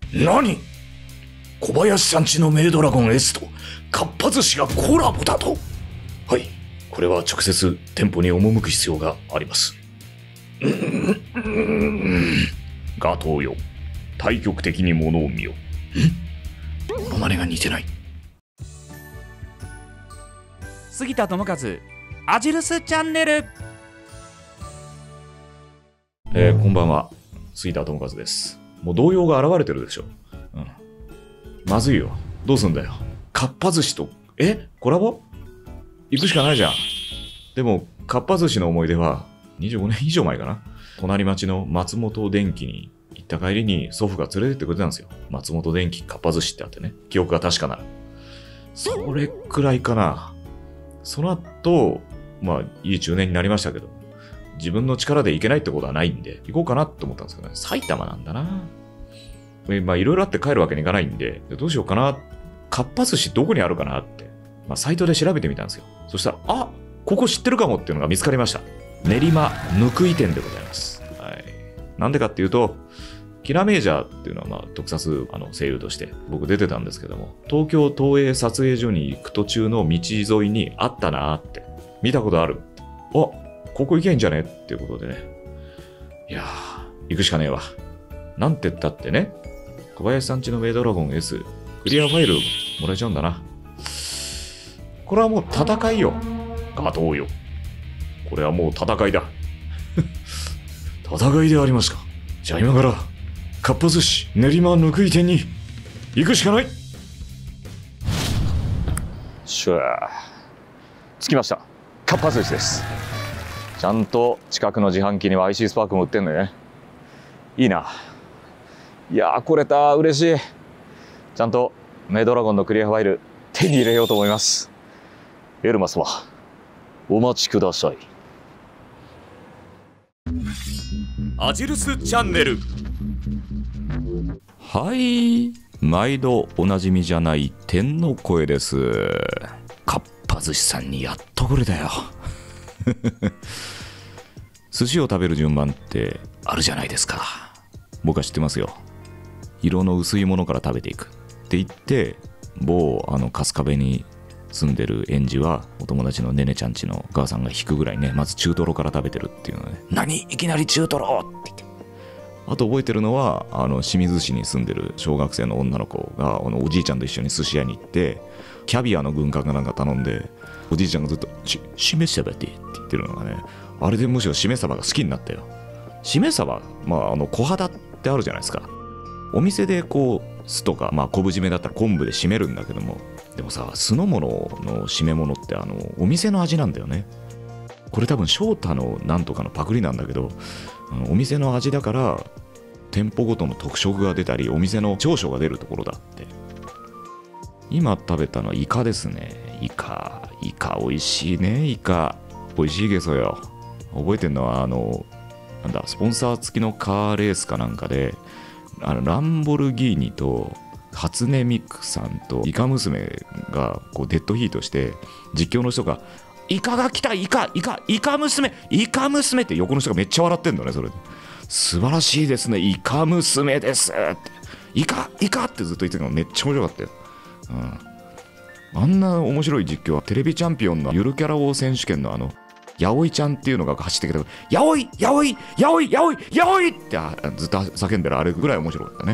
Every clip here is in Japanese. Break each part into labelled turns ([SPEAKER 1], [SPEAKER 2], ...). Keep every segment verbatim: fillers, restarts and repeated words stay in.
[SPEAKER 1] 何？小林さんちのメイドラゴン S とかっぱ寿司がコラボだと？はい、これは直接店舗に赴く必要があります。ガトーよ、対極的に物を見よ。ん？モノマネが似てない。
[SPEAKER 2] 杉田智和アジルスチャンネル。
[SPEAKER 1] えー、こんばんは、杉田智和です。もう動揺が現れてるでしょ。うん、まずいよ。どうすんだよ。かっぱ寿司とえコラボ行くしかないじゃん。でもかっぱ寿司の思い出はにじゅうごねん以上前かな。隣町の松本電機に行った帰りに祖父が連れてってくれたんですよ。松本電機かっぱ寿司ってあってね、記憶が確かならそれくらいかな。その後まあいい中年になりましたけど、自分の力で行けないってことはないんで行こうかなと思ったんですけどね。埼玉なんだな。まあいろいろあって帰るわけにいかないんで、どうしようかな。かっぱ寿司どこにあるかなって、まあ、サイトで調べてみたんですよ。そしたら、あ、ここ知ってるかもっていうのが見つかりました。練馬ぬくい店でございます。はい。なんでかっていうと、キラメージャーっていうのはまあ特撮あの声優として僕出てたんですけども、東京東映撮影所に行く途中の道沿いにあったなーって見たことある。あ、ここ行けんじゃねっていうことでね。いやー、行くしかねえわ。なんて言ったってね、小林さんちのメイドラゴン S クリアファイルもらえちゃうんだな。これはもう戦いよ。ガトーよ。これはもう戦いだ。戦いでありますか。じゃあ今からかっぱ寿司練馬ぬくい店に行くしかない。
[SPEAKER 3] しゅー、着きました。かっぱ寿司です。ちゃんと近くの自販機には アイシー スパークも売ってんのよね。いいな。いやー、来れた。嬉しい。ちゃんとメイドラゴンのクリアファイル手に入れようと思います。エルマ様、お待ちください。
[SPEAKER 2] アジルスチャンネル。
[SPEAKER 4] はい、毎度おなじみじゃない天の声です。
[SPEAKER 1] かっぱ寿司さんにやっとこれだよ。
[SPEAKER 4] 寿司を食べる順番って
[SPEAKER 1] あるじゃないですか。
[SPEAKER 4] 僕は知ってますよ。色の薄いものから食べていくって言って、某あの春日部に住んでる園児はお友達のねねちゃんちのお母さんが引くぐらいね、まず中トロから食べてるっていうのね。
[SPEAKER 1] 何いきなり中トロって言って。
[SPEAKER 4] あと覚えてるのは、あの清水市に住んでる小学生の女の子があのおじいちゃんと一緒に寿司屋に行ってキャビアの軍艦かなんか頼んで、おじいちゃんがずっとししめ鯖ってって言ってるのがね、あれでむしろしめ鯖が好きになったよ。しめ鯖、まああの小肌ってあるじゃないですか。お店でこう酢とか、まあ、昆布締めだったら昆布で締めるんだけども、でもさ、酢の物の締め物ってあのお店の味なんだよね。これ多分翔太のなんとかのパクリなんだけど、あのお店の味だから店舗ごとの特色が出たりお店の長所が出るところだって。今食べたのはイカですね。イカイカ美味しいね。イカ美味しいゲソよ。覚えてるのはあのなんだスポンサー付きのカーレースかなんかで、あのランボルギーニと初音ミクさんとイカ娘がこうデッドヒートして、実況の人がイカが来た、イカイカイカ娘イカ娘って横の人がめっちゃ笑ってんのね。それで素晴らしいですね、イカ娘ですってイカイカってずっと言ってるのがめっちゃ面白かったよ。うん、あんな面白い実況はテレビチャンピオンのゆるキャラ王選手権のあのやおいちゃんっていうのが走ってきて、やおいやおいやおいやおいやおいってずっと叫んでるあれぐらい面白かったね。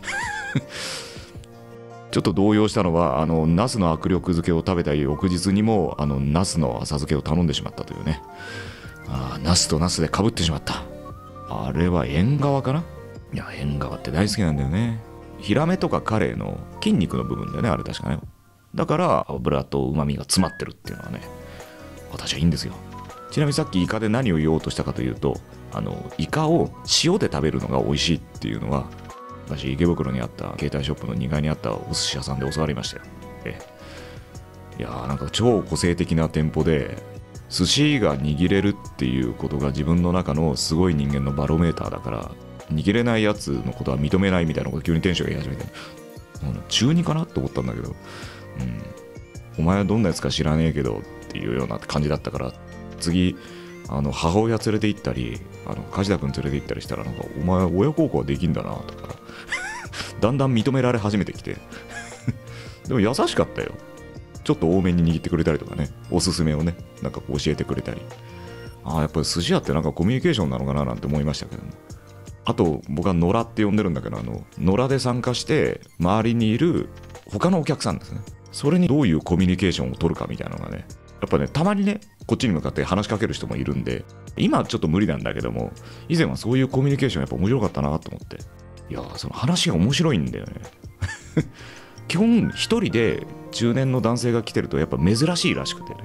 [SPEAKER 4] ちょっと動揺したのは、あのナスの握力漬けを食べた翌日にもあのナスの浅漬けを頼んでしまったというね。あ、ナスとナスでかぶってしまった。あれは縁側かな。いや、縁側って大好きなんだよね。ヒラメとかカレイの筋肉の部分だよね、あれ確かね。だから油と旨味が詰まってるっていうのはね、私はいいんですよ。ちなみにさっきイカで何を言おうとしたかというと、あのイカを塩で食べるのが美味しいっていうのは、私池袋にあった携帯ショップのにかいにあったお寿司屋さんで教わりましたよ。えいやー、なんか超個性的な店舗で寿司が握れるっていうことが自分の中のすごい人間のバロメーターだから、握れないやつのことは認めないみたいなことを急にテンションが言い始めて、中にかなって思ったんだけど、うん、お前はどんなやつか知らねえけどっていうような感じだったから、次あの母親連れて行ったり、あの梶田君連れて行ったりしたら、なんかお前親孝行はできんだなとかだんだん認められ始めてきてでも優しかったよ。ちょっと多めに握ってくれたりとかね、おすすめをねなんかこう教えてくれたり、ああやっぱり寿司屋ってなんかコミュニケーションなのかななんて思いましたけども。あと僕は野良って呼んでるんだけど、あの野良で参加して周りにいる他のお客さんですね、それにどういうコミュニケーションを取るかみたいなのがね、やっぱねたまにねこっちに向かって話しかける人もいるんで、今はちょっと無理なんだけども、以前はそういうコミュニケーションやっぱ面白かったなと思って。いやその話が面白いんだよね基本一人で中年の男性が来てるとやっぱ珍しいらしくてね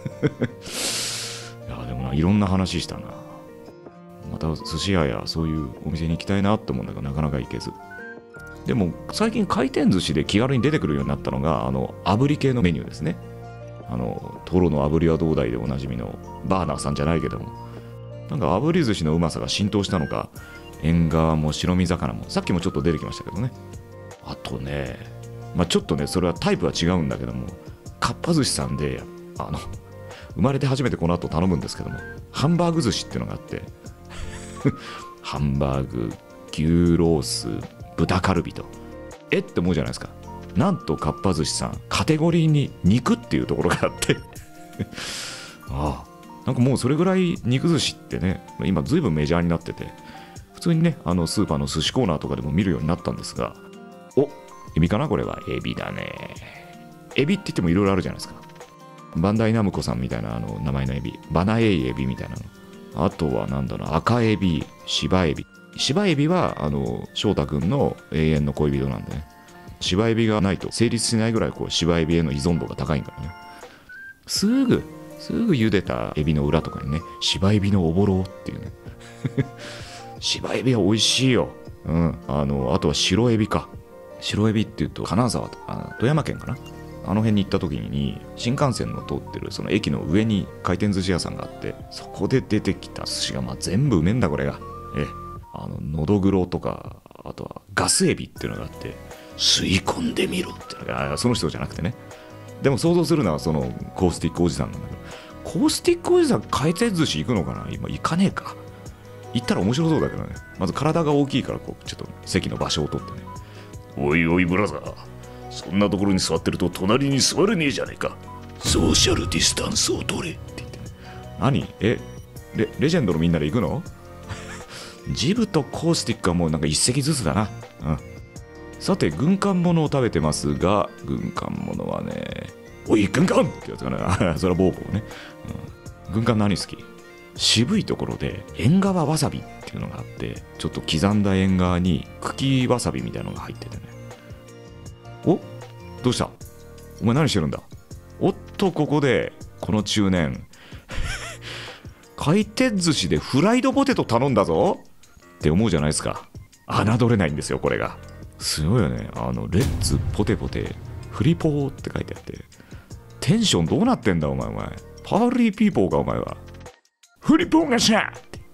[SPEAKER 4] いやでもないろんな話したな。また寿司屋やそういうお店に行きたいなって思うんだけどなかなか行けず。でも最近回転寿司で気軽に出てくるようになったのがあの炙り系のメニューですね。あのトロの炙りはどうだいでおなじみのバーナーさんじゃないけども、なんか炙り寿司のうまさが浸透したのか、縁側も白身魚もさっきもちょっと出てきましたけどね。あとね、まあ、ちょっとねそれはタイプは違うんだけども、かっぱ寿司さんであの生まれて初めてこの後頼むんですけども、ハンバーグ寿司っていうのがあってハンバーグ、牛ロース、豚カルビと、えって思うじゃないですか。なんとかっぱ寿司さんカテゴリーに肉っていうところがあってああなんかもうそれぐらい肉寿司ってね今ずいぶんメジャーになってて、普通にねあのスーパーの寿司コーナーとかでも見るようになったんですが、おエビかな、これはエビだね。エビって言ってもいろいろあるじゃないですか。バンダイナムコさんみたいなあの名前のエビ、バナエイエビみたいなの、あとはなんだろう、赤エビ、芝エビ。芝エビはあの翔太くんの永遠の恋人なんでね、芝エビがないと成立しないぐらいこう芝エビへの依存度が高いからね。すぐすぐ茹でたエビの裏とかにね、芝エビのおぼろっていうね芝エビは美味しいよ。うん、あのあとは白エビか。白エビっていうと金沢とか富山県かな、あの辺に行った時に新幹線の通ってるその駅の上に回転寿司屋さんがあって、そこで出てきた寿司がまあ全部うめえんだこれが。えあののどぐろとか、あとはガスエビっていうのがあって、吸い込んでみろっていうのが、その人じゃなくてね、でも想像するのはそのコースティックおじさんなんだけど、コースティックおじさん回転寿司行くのかな、今行かねえか。行ったら面白そうだけどね。まず体が大きいからこうちょっと席の場所を取ってね、
[SPEAKER 1] おいおいブラザー、そんなところに座ってると隣に座れねえじゃねえか。ソーシャルディスタンスを取れって言って、ね、
[SPEAKER 4] 何え レ, レジェンドのみんなで行くのジブとコースティックはもうなんか一席ずつだな。うん。さて軍艦物を食べてますが、軍艦物はね、おい軍艦ってやつかなそれはボーボーね、うん、軍艦何好き？渋いところで縁側わさびっていうのがあって、ちょっと刻んだ縁側に茎わさびみたいなのが入っててね。おどうしたお前何してるんだ。おっとここでこの中年回転寿司でフライドポテト頼んだぞって思うじゃないですか。侮れないんですよこれが。すごいよね。あのレッツポテポテフリポーって書いてあって、テンションどうなってんだお前お前パーリーピーポーかお前は。フリポーがさ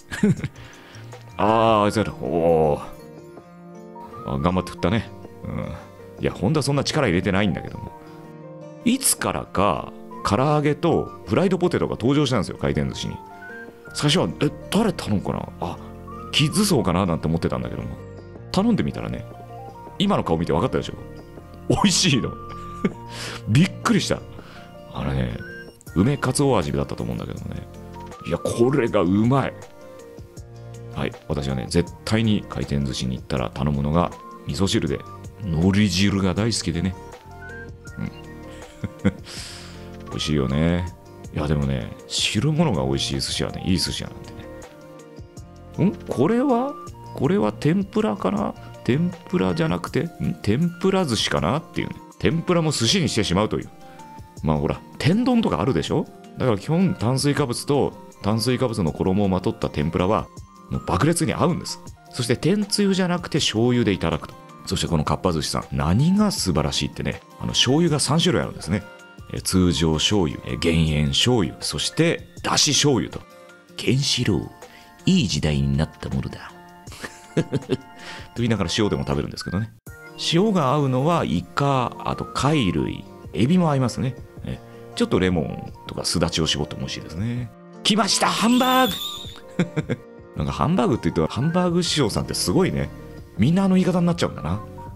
[SPEAKER 4] あああいつらおお頑張って振ったね。うん、いやほんとはそんな力入れてないんだけども、いつからか唐揚げとフライドポテトが登場したんですよ回転寿司に。最初はえ誰頼むかな、あキッズ層かななんて思ってたんだけども、頼んでみたらね、今の顔見て分かったでしょ、美味しいのびっくりした。あれね梅かつお味だったと思うんだけどね、いやこれがうまい。はい、私はね絶対に回転寿司に行ったら頼むのが味噌汁で、海苔汁が大好きでね、うん美味しいよね。いやでもね汁物が美味しい寿司はねいい寿司屋なんでね。んこれはこれは天ぷらかな、天ぷらじゃなくてん天ぷら寿司かなっていうね、天ぷらも寿司にしてしまうという。まあほら天丼とかあるでしょ、だから基本炭水化物と炭水化物の衣をまとった天ぷらはもう爆裂に合うんです。そして天つゆじゃなくて醤油でいただくと。そしてこのかっぱ寿司さん何が素晴らしいってね、あの醤油がさん種類あるんですね。え通常醤油、え減塩醤油、そしてだし醤油と。ケンシロウいい時代になったものだと言いながら塩でも食べるんですけどね。塩が合うのはイカ、あと貝類、エビも合いますね。えちょっとレモンとかすだちを絞っても美味しいですね。来ましたハンバーグなんかハンバーグって言うとハンバーグ師匠さんってすごいね、みんなあの言い方になっちゃうんだな。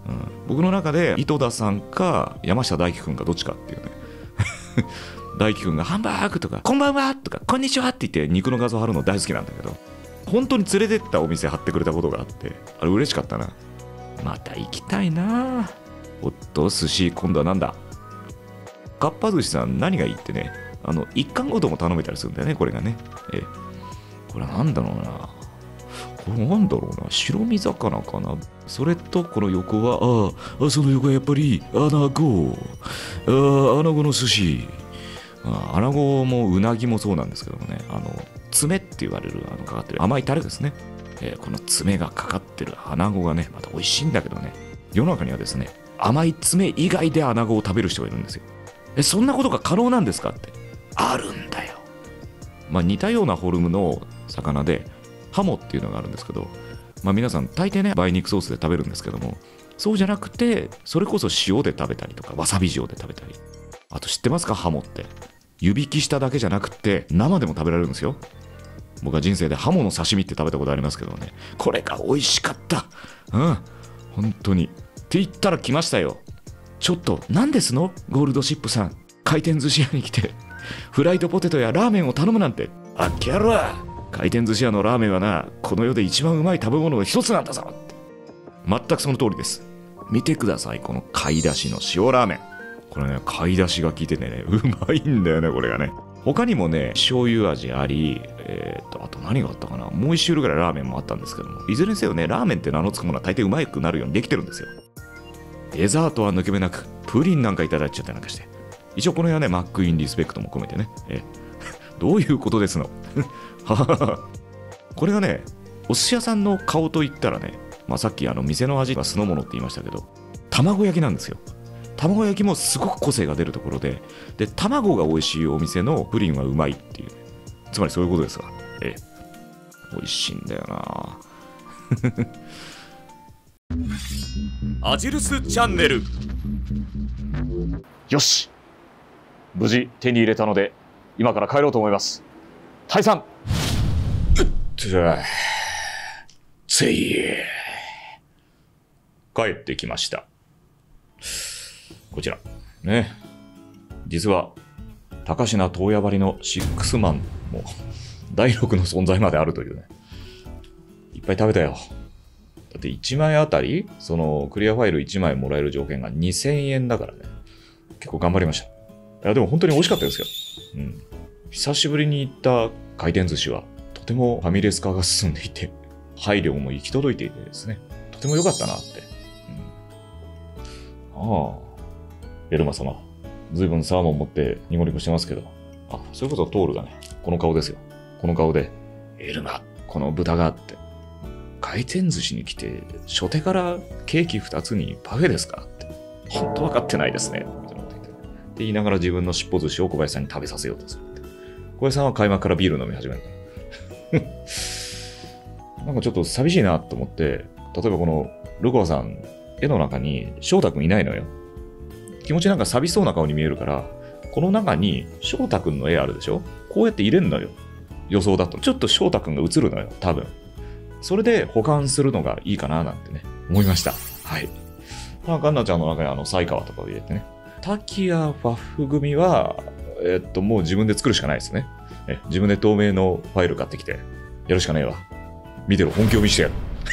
[SPEAKER 4] うん、僕の中で井戸田さんか山下大輝くんかどっちかっていうね大輝くんがハンバーグとかこんばんはとかこんにちはって言って肉の画像貼るの大好きなんだけど、本当に連れてったお店貼ってくれたことがあって、あれ嬉しかったな。また行きたいな。おっと寿司今度はなんだ。かっぱ寿司さん何がいいってね、あの一貫ごとも頼めたりするんだよね、これがね。えこれはなんだろうな、これなんだろうな、白身魚かな。それとこの横はああその横はやっぱりアナゴ、あアナゴの寿司、あアナゴもうなぎもそうなんですけどもね、あの爪って言われるあのかかってる甘いタレですね、えー、この爪がかかってるアナゴがねまた美味しいんだけどね、世の中にはですね甘い爪以外でアナゴを食べる人がいるんですよ。えそんなことが可能なんですかって。あるんだよ。まあ似たようなフォルムの魚でハモっていうのがあるんですけど、まあ皆さん大抵ね梅肉ソースで食べるんですけども、そうじゃなくてそれこそ塩で食べたりとかわさび塩で食べたり、あと知ってますか、ハモって湯引きしただけじゃなくて生でも食べられるんですよ。僕は人生でハモの刺身って食べたことありますけどね、これが美味しかった。うん本当にって言ったら来ましたよ。ちょっと何ですのゴールドシップさん、回転寿司屋に来てフライドポテトやラーメンを頼むなんて。あっけろ、回転寿司屋のラーメンはなこの世で一番うまい食べ物の一つなんだぞって。全くその通りです。見てください、この貝出しの塩ラーメン。これね貝出しが効いててねうまいんだよねこれがね。他にもね醤油味あり、えー、とあと何があったかな、もう一種類ぐらいラーメンもあったんですけども、いずれにせよねラーメンって名の付くものは大抵うまくなるようにできてるんですよ。デザートは抜け目なくプリンなんかいただいちゃったりなんかして、一応この辺はねマックインリスペクトも込めてね、えどういうことですのこれがねお寿司屋さんの顔といったらね、まあ、さっきあの店の味が酢の物って言いましたけど、卵焼きなんですよ。卵焼きもすごく個性が出るところで、で卵が美味しいお店のプリンはうまいっていう、つまりそういうことですわ。ええ、美味しいんだよな
[SPEAKER 1] アジルスチャンネル。
[SPEAKER 3] よし、無事手に入れたので今から帰ろうと思います。退散。
[SPEAKER 1] つい帰ってきました。こちらね、実は高階東野張りのシックスマンもだいろくの存在まであるというね。いっぱい食べたよ。だっていちまいあたりそのクリアファイルいちまいもらえる条件がにせんえんだからね、結構頑張りました。いやでも本当に美味しかったですよ。うん、久しぶりに行った回転寿司はとてもファミレス化が進んでいて、配慮も行き届いていてですね、とても良かったなって。うん、ああ、エルマ様、ずいぶんサーモン持ってニコニコしてますけど、あ、それこそトールがね、この顔ですよ。この顔で、エルマ、この豚があって、回転寿司に来て、初手からケーキふたつにパフェですかって、本当分かってないですね。みたいなこと言って。って言いながら自分の尻尾寿司を小林さんに食べさせようとするって。小林さんは開幕からビール飲み始めるから。なんかちょっと寂しいなと思って、例えばこのルコアさん、絵の中に翔太くんいないのよ。気持ちなんか寂しそうな顔に見えるから、この中に翔太くんの絵あるでしょ？こうやって入れんのよ。予想だと。ちょっと翔太くんが映るのよ、多分。それで保管するのがいいかななんてね、思いました。はい。まあ、カンナちゃんの中にあの、サイカワとかを入れてね。タキアファフ組は、えっと、もう自分で作るしかないですね。え自分で透明のファイル買ってきて、やるしかねえわ。見てろ、本気を見してやる。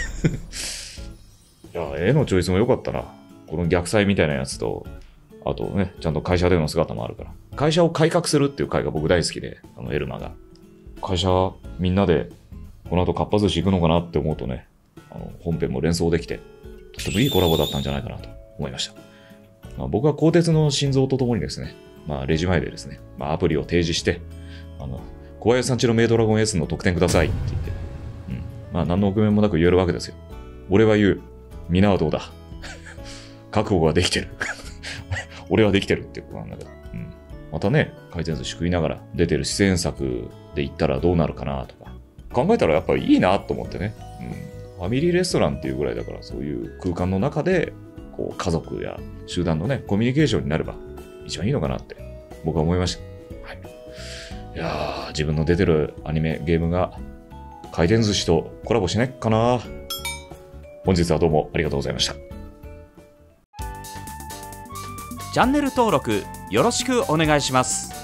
[SPEAKER 1] いや、絵のチョイスも良かったな。この逆祭みたいなやつと、あとね、ちゃんと会社での姿もあるから。会社を改革するっていう回が僕大好きで、あのエルマが。会社みんなでこの後かっぱ寿司行くのかなって思うとね、あの本編も連想できて、とてもいいコラボだったんじゃないかなと思いました。まあ、僕は鋼鉄の心臓とともにですね、まあ、レジ前でですね、まあ、アプリを提示して、あの、小林さんちのメイドラゴン S の特典くださいって言って、うん。まあ、何の臆面もなく言えるわけですよ。俺は言う。皆はどうだ。覚悟ができてる。俺はできてるっていうことなんだけど。うん。またね、回転寿司食いながら出てる出演作で行ったらどうなるかなとか。考えたらやっぱりいいなと思ってね。うん。ファミリーレストランっていうぐらいだから、そういう空間の中で、こう、家族や集団のね、コミュニケーションになれば一番いいのかなって僕は思いました。はい。いやー、自分の出てるアニメ、ゲームが回転寿司とコラボしないかな。本日はどうもありがとうございました。
[SPEAKER 2] チャンネル登録よろしくお願いします。